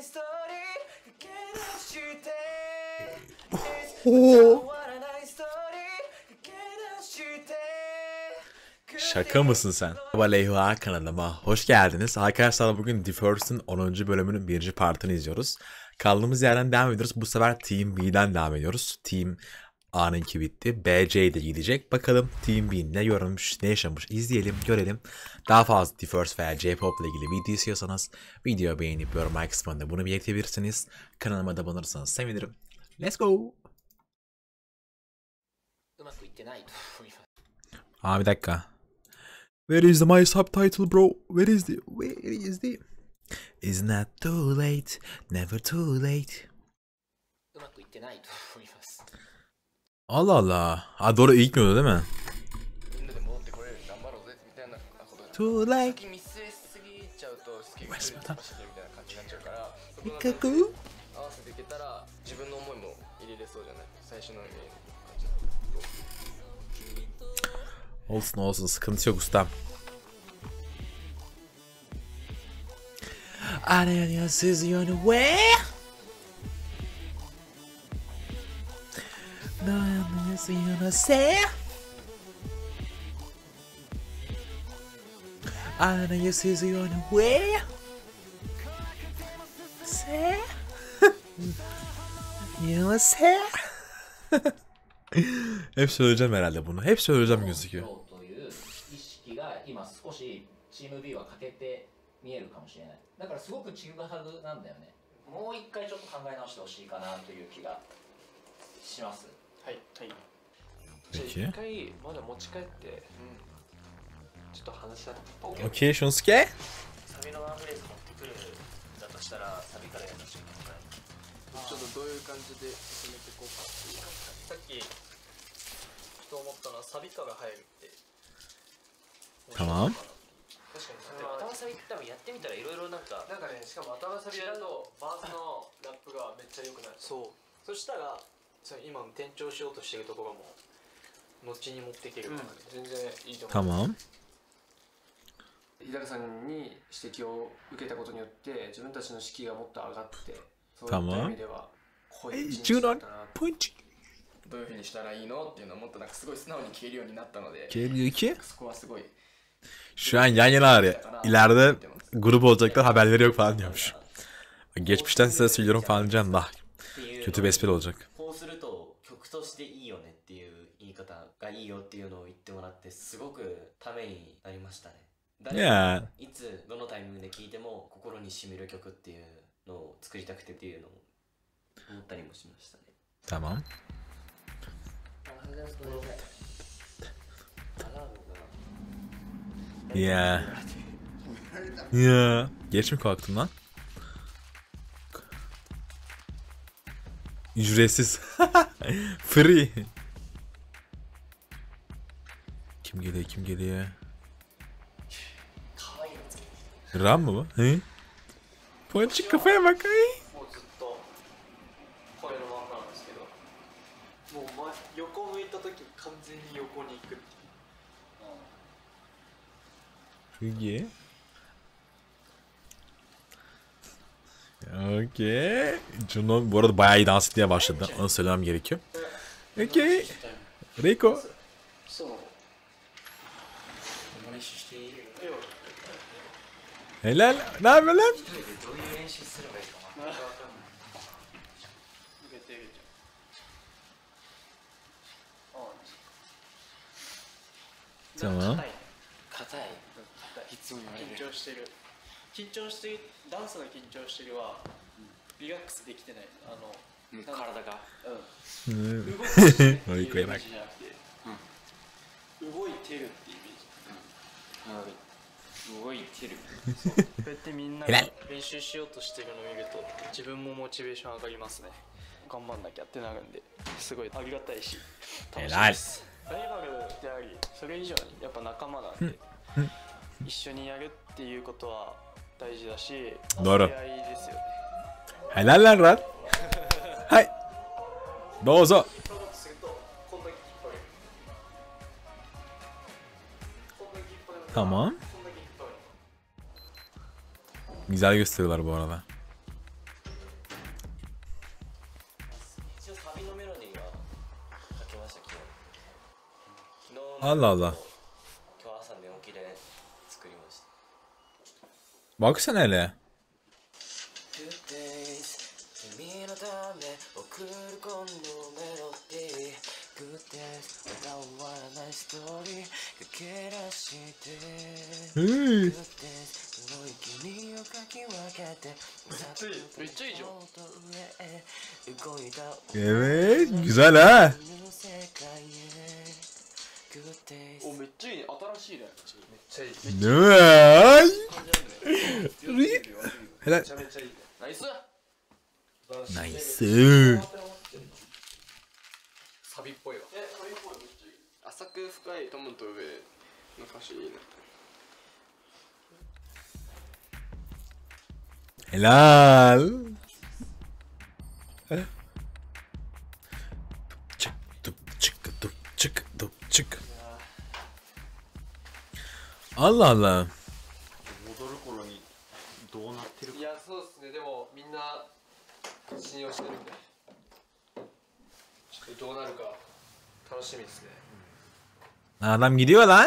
Şaka mısın sen? Aleyhua kanalıma hoş geldiniz. Arkadaşlar bugün The First'ın 10. bölümünün 1. partını izliyoruz. Kaldığımız yerden devam ediyoruz. Bu sefer Team B'den devam ediyoruz. Team A'nınki bitti. BC de gidecek. Bakalım Team B ne görmüş, ne yaşamış izleyelim, görelim. Daha fazla The First veya J-Pop ile ilgili video istiyorsanız videoyu beğenip yorum kısmında bunu belirtebilirsiniz. Kanalıma da abone olursanız sevinirim. Let's go! Aa bir dakika. Where is my subtitle bro? Where is the? It's not too late, never too late. Allah Allah. Ha doğru ilk mi değil mi? Too late. Olsun olsun, sıkıntı yok ustam. I don't know see you anywhere. No, I don't see you no say. I don't know see you anywhere. Say. You say. Hep söyleyeceğim herhalde bunu. Hep söyleyeceğim gözüküyor. チーム B は欠けて見えるかもしれない。だからすごくちぐはぐなんだよね。もう一回ちょっと考え直してほしいかなという気がします。はいはい。じゃあ一回まだ持ち帰って、ちょっと話し合って。オッケー、ションスケ？サビのワンフレーズ持ってくるだとしたらサビからやらせてください。ちょっとどういう感じで進めていこうかっていう。さっきふと思ったのはサビから入るって。tamam。確かに頭サビ多分やってみたらいろいろなんかね、しかも頭サビやるとバースのラップがめっちゃ良くなる。そうそしたら今転調しようとしてるところも後に持っていけるから、全然いいと思う。日高さんに指摘を受けたことによって自分たちの士気がもっと上がって、そういった意味ではこういう一日だったな。どういうふうにしたらいいのっていうのをもっとなんかすごい素直に聞けるようになったので、そこはすごい。Şu an yan yana ileride grup olacaklar, haberleri yok falan diyormuş. Geçmişten size söylüyorum falan diyeceğim, daha kötü bir espri olacak. Ya. Tamam. Ya. Ya. Geç mi kalktım lan? Ücretsiz. Free. Kim geliyor, kim geliyor? Ram mı bu? He? Ponçik kafaya bak. Peki. Okey. Juno bu arada bayağı iyi dans etmeye başladı. Onu söylemem gerekiyor. Okey. Rico. Helal. Ne yapıyorsun lan? Tamam. 緊張してるダンスが緊張してるはリラックスできてない体が動くイメージじゃなくて動いてるってイメージ動いてるこうやってみんなが練習しようとしてるのを見ると自分もモチベーション上がりますね。頑張んなきゃってなるんですごいありがたいし楽しいです。ライバルでありそれ以上にやっぱ仲間なんで一緒にやるっていうことは大事だし、doğru. Helal lan Rat. Hay. Dozo. Tamam. Güzel gösteriyorlar bu arada. Allah Allah. Baksana hele. Evet, güzel ha. お、めっちゃいいね。新しいね。めっちゃいい。 Helal. めちゃめちゃいいね。ナイス。 ナイス。 サビっぽいわ。サビっぽい。めっちゃいい。浅く深い友と上の歌詞いいね。 Helal. Çık tıp çık tıp çık tıp çık. Allah Allah. 戻る頃にどうなってるか。 いや、そうですね。でもみんな信用してるんで、ちょっとどうなるか楽しみですね。 Adam gidiyor lan.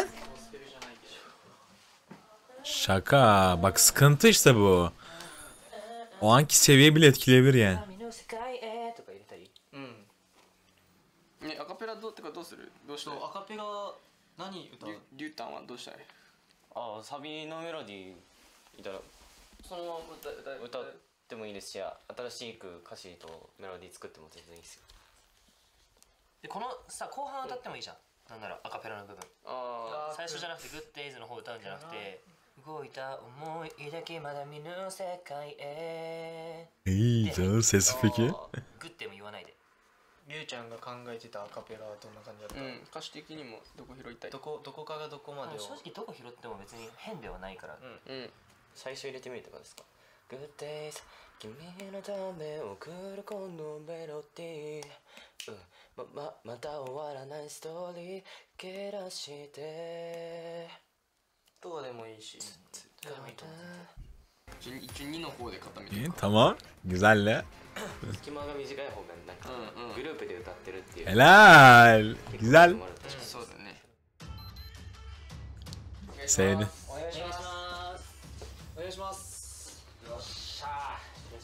Şaka. Bak sıkıntı işte bu. O anki seviye bile etkileyebilir yani. うん。ね、アカペラどうってかどうする？どうしたい？ アカペラ何歌う？ リュウタンはどうしたい？ ああ、サビのメロディーいたらそのまま歌ってもいいですし、新しく歌詞とメロディー作っても全然いいですよ。でこのさ後半歌ってもいいじゃん。なんならアカペラの部分。 ああ、 最初じゃなくてグッデイズの方歌うんじゃなくて、動いた思い抱きまだ見ぬ世界へ。 İyi canım sesi peki. グッデも言わないで。 りゅうちゃんが考えてたアカペラはどんな感じだった？ うん、歌詞的にもどこ拾いたい？ どこかがどこまでを。 正直どこ拾っても別に変ではないから。 うん。 最初入れてみるとかですか。Good days 君のため送るこのメロディー、また終わらないストーリー蹴らしてどうでもいいし。どうでもいいと思う。 一応2の方で固めて İyi るか。 tamam. Güzel ne? 隙間が短い方がなんかグループで歌ってるっていう。 Helal. Güzel. そうだね。 Sevdi. お願いします。お願いします。 よっしゃ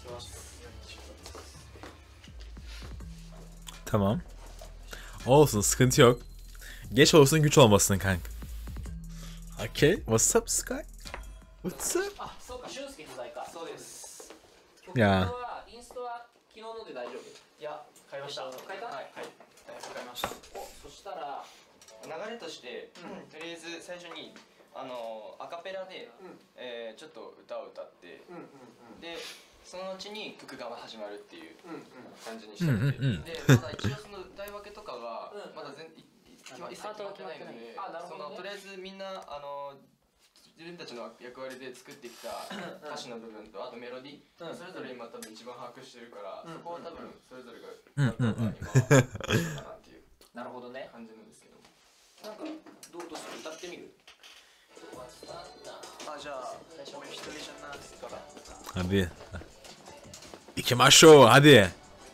Tamam. Olsun sıkıntı yok. Geç olsun güç olmasın kanka. Okay. What's up Sky? What's up? あ、そうか、俊介不在か。そうです。曲いやはインストは昨日ので大丈夫？ いや、買いました。 変えた？ はい、買いました。 お、そしたら流れとして、とりあえず最初にアカペラで、ちょっと歌を歌って、でその後に曲が始まるっていう感じにしてて、でまだ一応その題分けとかはまだ一切決まってないので、そのとりあえずみんな自分たちの役割で作ってきた歌詞の部分とあとメロディー、それぞれ今多分一番把握してるから、そこを多分それぞれが今かなっていうなるほどね。 感じなんですけど。 なんかどうする？歌ってみる？ あ、じゃあ最初の一人じゃなくてから。 Hadi. İki maşo hadi.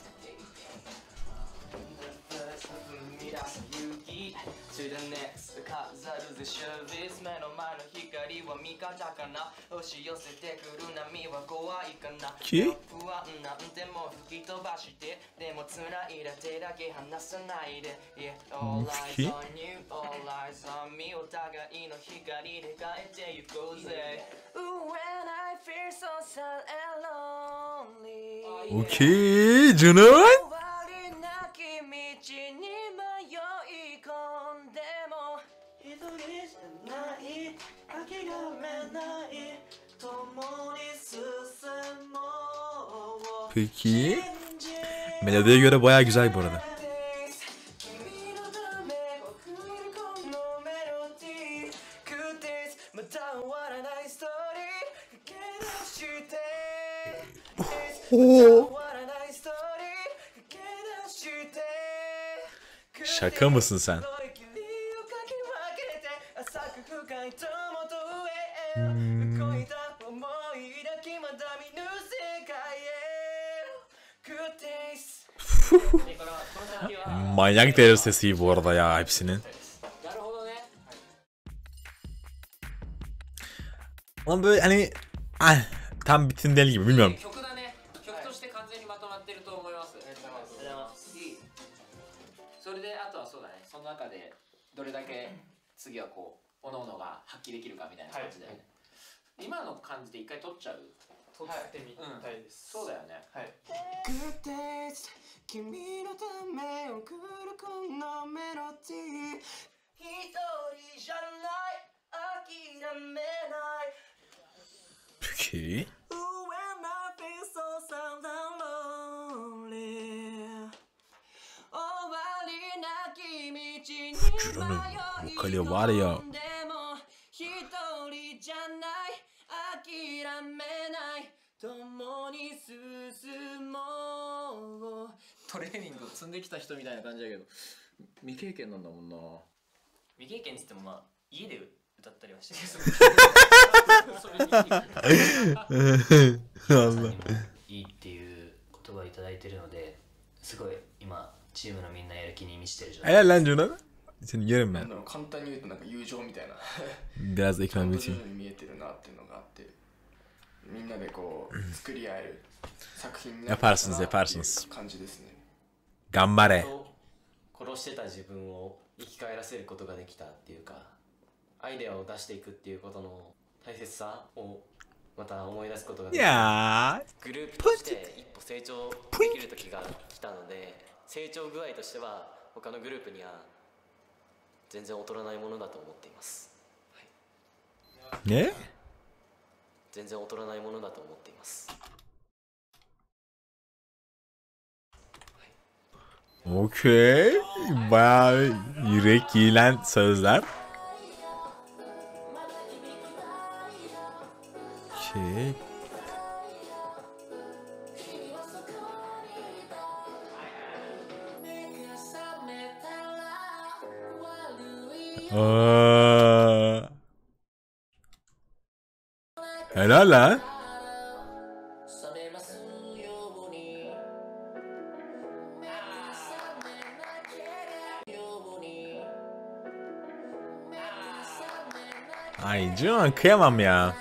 き？ Okey canım. Peki. Melodiye göre bayağı güzel bu arada. Şaka mısın sen? Manyak değer sesi bu arada ya hepsinin. なるほどね。 Ama böyle hani tam bitin deli gibi bilmiyorum. 曲だね。曲として完全にまとまってると思います。いい。それであとはそうだね。その中でどれだけ次はこう各々が発揮できるかみたいな感じだよね。今の感じで一回撮っちゃう。 撮ってみたいです。 そうだよね。 はい。 Good days 君のため送るこのメロディー一人じゃない諦めない Peki. When I feel so sad and lonely 終わりなき道に迷い込んでも一人じゃない諦めない共に進もうトレーニングを積んできた人みたいな感じだけど未経験なんだもんな。 未経験っつってもまあ家で歌ったりはしてるいいっていう言葉をいただいてるのですごい今チームのみんなやる気に満ちてる状態。 Helal lan Cuna. Seni yerim ben. 簡単に言うとなんか友情みたいな Biraz ekran 徐 için. 々に見えてるなっていうのがあってみんなでこう作り合える作品になる Yaparsınız yaparsınız. 感じですね。 Gambare. 殺してた自分を生き返らせることができたっていうかアイデアを出していくっていうことの大切さをまた思い出すことができた Ya. グループとして一歩成長できる時が来たので成長具合としては他のグループには全然劣らないものだと思っています、はい、 Ne? 全然劣らないものだと思っています Okey. Bayağı yürek yiyilen sözler. Okey. Helal lan. Ay Cuna kıyamam ya.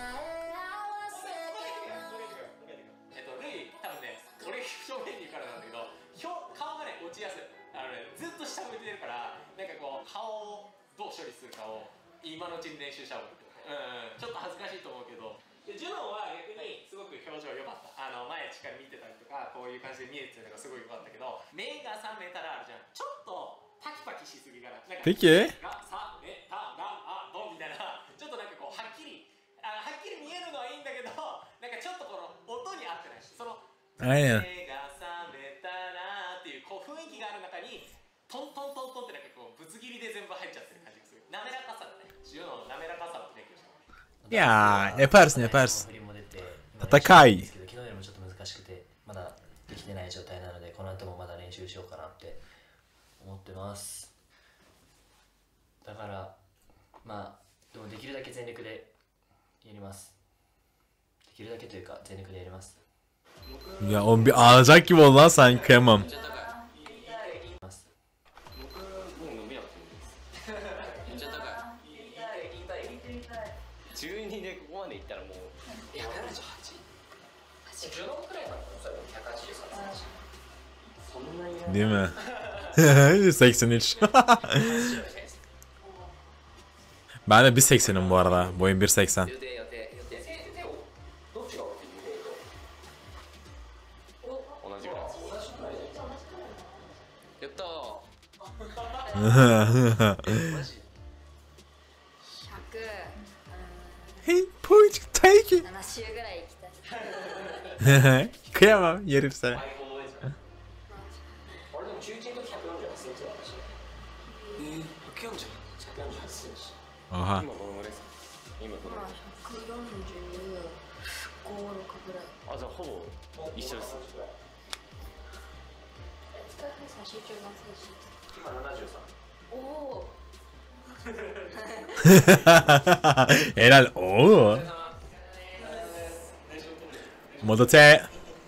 ルイ多分ね俺正面にいるからなんだけど顔がね落ちやすいずっと下向いてるからなんかこう顔をどう処理するかを今のうちに練習した方がいい。ちょっと恥ずかしいと思うけどでジュノンは逆にすごく表情良かった前しっかり見てたりとかこういう感じで見えてるのがすごい良かったけど目が覚めたらあるじゃんちょっとパキパキしすぎかな。なんか Peki. がさめたらあどみたいなちょっとなんかこうはっきり見えるのはいいんだけどなんかちょっとこの音に合ってないしその Aynen. 目が覚めたらっていうこう雰囲気がある中にトントントントンってなんかこうぶつ切りで全部入っちゃってる感じがする。滑らかさだね。ジュノの滑らかさを勉強した。 Ya yaparsın yaparsın. 振りも出て戦い。 昨日よりもちょっと難しくてまだできてない状態なのでこの後もまだ練習しようかなって思ってます。だからまあでもできるだけ全力でやります。できるだけというか全力でやります。 Ya oğlum bir ağlayacak gibi oldu lan sen kıyamam. 12でここまでいったらもういや78。ジュノンくらいなのそれ183。そんなに Değil mi? 83. Ben de 1.80'im bu arada. Boyum 1.80. 同じぐらいやったー Hey boycuk take it. 7週ぐらい行きたい。 Kıyamam yerim sana. 俺でも中1の時148センチだったし。148センチ。 Oha. 今どのぐらいですか今どのぐらい 145、6ぐらい。 あ、じゃあほぼ一緒です。 今73。 おお。 Helal. Oo. Moda T.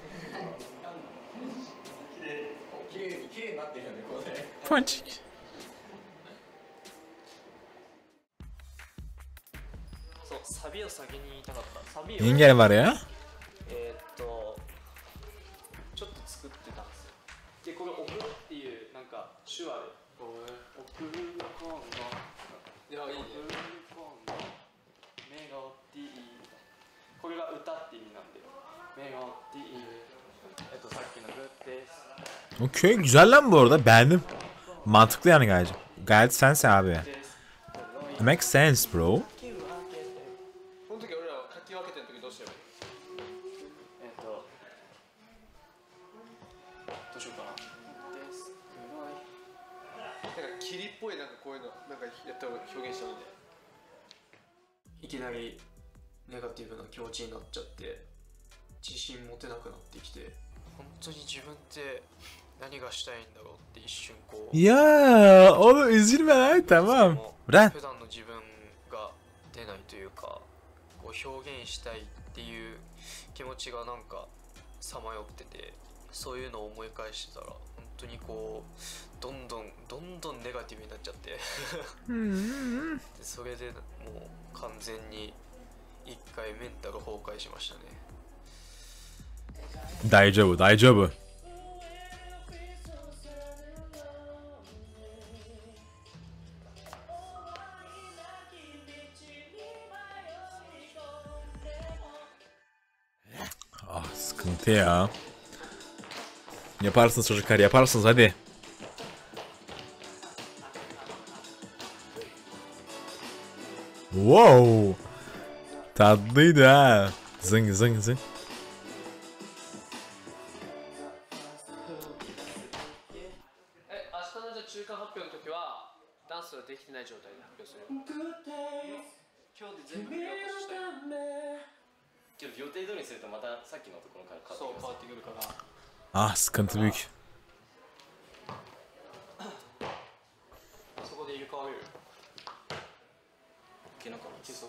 綺麗になってるよねこれ。 Ponçik. そうサビビを先に言いたかった。サビを Engel var ya. ちょっと作ってたんですよ。でこれ送るっていうなんか手話で送るコンのいやいいねメロディーこれが歌って意味なんでメロディーさっきのグッデス Okey, güzel lan bu arada, beğendim. Mantıklı yani gayet. Gayet sense abi. It makes sense bro. この時俺らは書き分けてる時どうしてるどうしようかななんか霧っぽいなんかこういうのなんかやったら表現したのでいきなりネガティブな気持ちになっちゃって自信持てなくなってきて本当に自分って何がしたいんだろうって一瞬こう Ya oğlum üzülme lan, tamam. Bırak. 普段の自分が出ないというかこう表現したいっていう気持ちがなんかさまよっててそういうのを思い返してたら本当にこうどんどんネガティブになっちゃってでそれでもう完全に一回メンタル崩壊しましたね。 大丈夫大丈夫。Ah, sıkıntı ya. Yaparsınız çocuklar, yaparsınız hadi. Wow. Tatlıydı ha. Zing zing zing. 明日のじゃ中間発表の時はダンスはできてない状態で発表する。今日で全部発表したい。 けど予定通りにするとまたさっきのところからそう変わってくるから。 Ah, sıkıntı büyük. そこで入れ替われる。 いけなかった。 いけそう。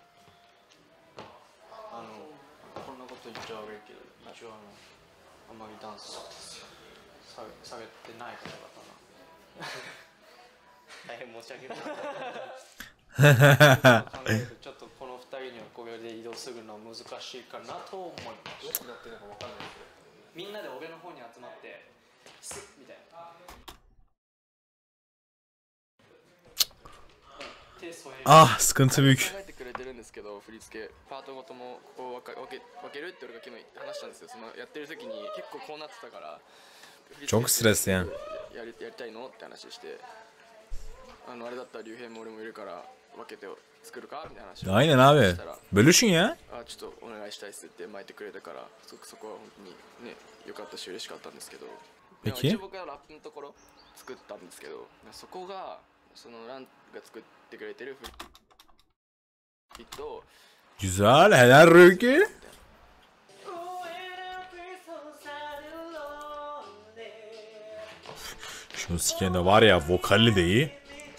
こんなこと言っちゃ悪いけど、一応あんまりダンス下げてない方々な。 大変申し訳ない。 考えるとちょっとこの2人にはこれで移動するのは難しいかなと思います。どうなってるのか分かんないけど、みんなで俺の方に集まってスッみたいな。 Ah, sıkıntı büyük. 考えてくれてるんですけど、振り付けパートごともここを分けるって俺が昨日話したんですよ。そのやってる時に結構こうなってたから、 Çok stresli yani. やりたいのって話して、あれだったら竜兵も俺もいるから分けて作るかみたいな話を Aynen abi. Bölüşün ya. ちょっとお願いしたいっすって巻いてくれたから、そこは本当にね良かったし嬉しかったんですけど、一応僕はラップのところ作ったんですけど、そこがそのランが作ってくれてるフリット Güzel, helal Röki. Şunu sikende var ya, vokali de iyi.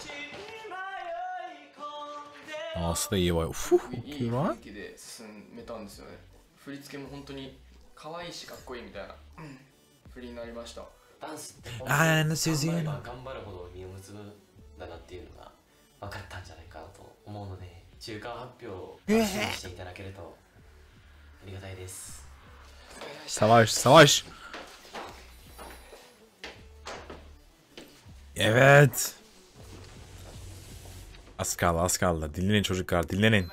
Ağası da iyi vay. Uf, okey lan. で進めたんですよね。振り付けも本当に可愛いしかっこいいみたいな振りになりました。 ダンスってあー、そうですよね。 頑張るほど実を結ぶんだなっていうのが分かったんじゃないかなと思うので、中間発表を楽しみにしていただけるとありがたいです。 Savaş, savaş. Evet. Az kaldı, az kaldı. Dinlenin çocuklar, dinlenin.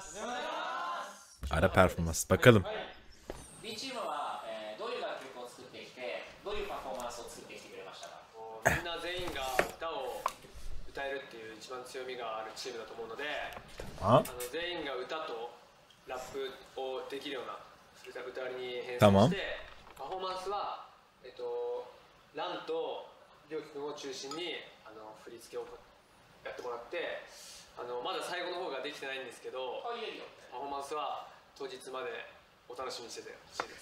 Ara performans. Bakalım. B チームは、どういう楽曲を作ってきて、どういうパフォーマンスを作ってきてくれましたか。 みんな全員が歌を歌えるっていう一番強みがあるチームだと思うので、全員が歌とラップをできるような歌に変遷して、パフォーマンスは、ランとりょうきくんを中心に振り付けをやってもらって、まだ最後の方ができてないんですけど、パフォーマンスは当日までお楽しみにしててほしいです。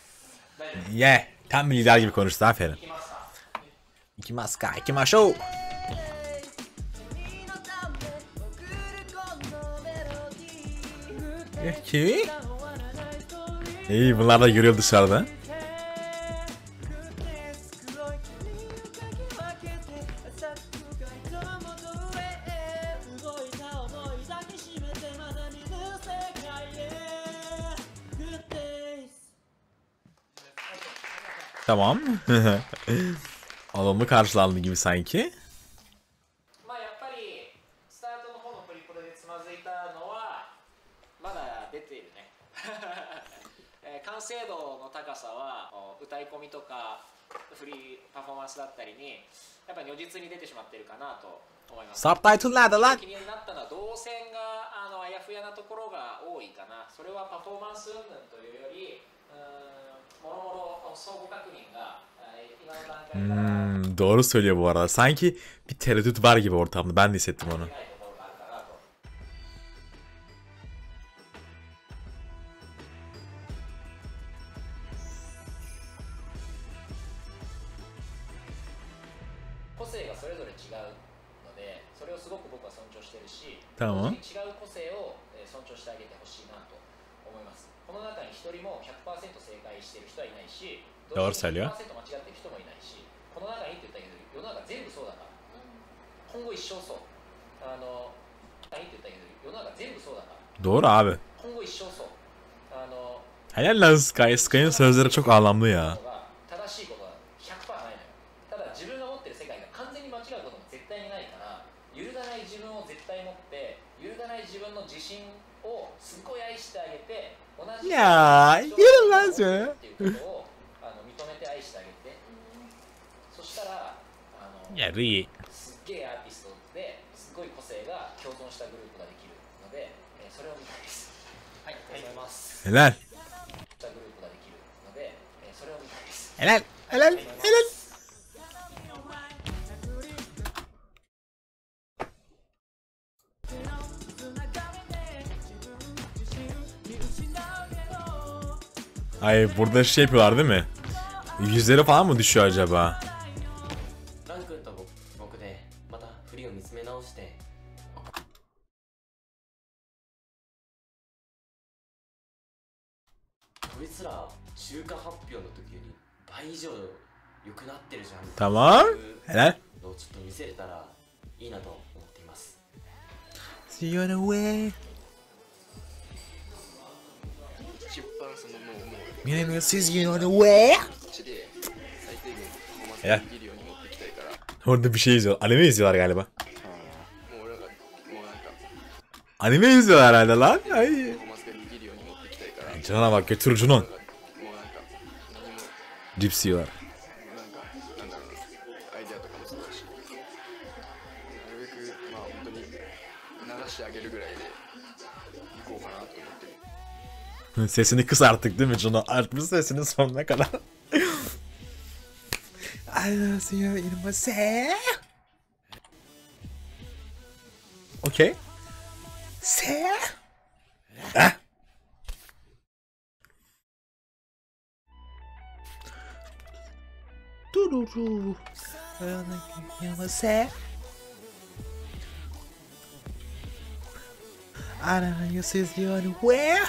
Ye. Tam bir lider gibi konuştu. Aferin. İkimaska, ikimaşo. Peki. İyi, bunlar da görüyor dışarıda. Tamam. Olumlu karşılandı gibi sanki. まあやっぱりスタートの方のプリプロでつまずいたのはまだ出ているね。完成度の高さは歌い込みとかフリーパフォーマンスだったりにやっぱり如実に出てしまっているかなと思います。 サブタイトルなんだな。 気になったのは動線があやふやなところが多いかな。それはパフォーマンス云々というよりもろもろ相互確認が今の段階から Doğru söylüyor bu arada. Sanki bir tereddüt var gibi ortamda. Ben de hissettim onu. 個性がそれぞれ違うので、それをすごく僕は尊重してるし、 違う個性を尊重してあげてほしいなと思います。この中に一人も 100% 正解してる人はいないし、 Doğru söylüyor. 100% 間違ってる人もいないし、この中にって言ったけど世の中全部そうだから。今後一生そう。って言ったけど世の中全部そうだから。 Doğru abi. 今後一生そう。 Helal lan Sky. Sky'ın sözleri çok anlamlı ya. 正しいことは 100% ないのよ。ただ自分が持ってる世界が完全に間違うことも絶対にないから、揺るがない自分を絶対持って、揺るがない自分の自信をすっごい愛してあげて、同じやー、揺るがんすよね。 っていうことを認めて愛してあげて、そしたらやるい。 すっげえアーティストですっごい個性が共存したグループができるので、それを見たいです。はい、ありがとうございます。 Helal. グループができるので、それを見たいです。 Helal. Helal. Helal. Ay burada şey yapıyorlar değil mi? Yüzleri falan mı düşüyor acaba? ラン君と僕でまた振りを見つめ直して、こいつら中華発表の時より倍以上良くなってるじゃん。 Tamam. Helal. ちょっと見せれたらいいなと思っています。 See you on the way. 一番そのもう Yine see you on the way. 口で最低限パフォーマンス Helal. できるように持っていきたいから Orada bir şey izliyor. Anime izliyorlar galiba. もう俺らがもうなんか Anime izliyorlar herhalde lan. Ay. パフォーマンスができるように持っていきたいから Cana bak götür Cunon. もうなんか何も Cips yiyorlar. なんだろうなアイデアとかもそうだしなるべくまあ本当に流してあげるぐらいでいこうかなと思ってる Sesini kıs artık değil mi Cunon? Artmış sesini sonuna kadar. I see you in my say. Okay. Say. Ah. Dururu. Say. I don't know you see you where?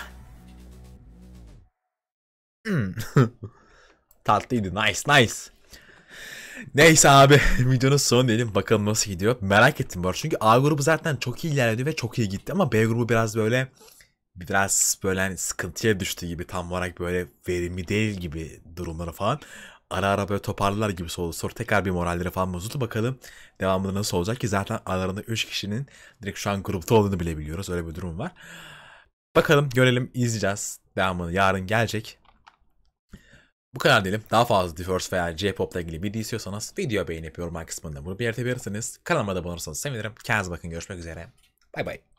Tatlıydı. Nice nice. Neyse abi videonun sonu diyelim. Bakalım nasıl gidiyor. Merak ettim bu arada. Çünkü A grubu zaten çok iyi ilerledi ve çok iyi gitti. Ama B grubu biraz böyle hani sıkıntıya düştü gibi. Tam olarak böyle verimli değil gibi durumları falan. Ara ara böyle toparlılar gibi oldu. Sonra tekrar bir moralleri falan bozuldu. Bakalım devamında nasıl olacak ki zaten aralarında 3 kişinin direkt şu an grupta olduğunu bile biliyoruz. Öyle bir durum var. Bakalım görelim izleyeceğiz. Devamını yarın gelecek. Bu kadar diyelim. Daha fazla Diverse veya J-Pop'la ilgili video istiyorsanız videoya beğenip yorum kısmında bunu belirtebilirsiniz. Kanalıma da abone olursanız sevinirim. Kendinize bakın. Görüşmek üzere. Bay bay.